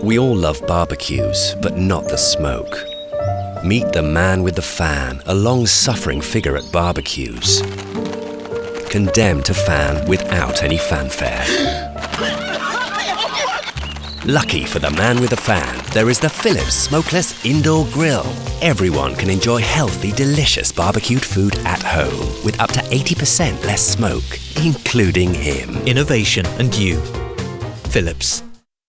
We all love barbecues, but not the smoke. Meet the man with the fan, a long-suffering figure at barbecues. Condemned to fan without any fanfare. Lucky for the man with the fan, there is the Philips Smokeless Indoor Grill. Everyone can enjoy healthy, delicious barbecued food at home with up to 80% less smoke, including him. Innovation and you. Philips.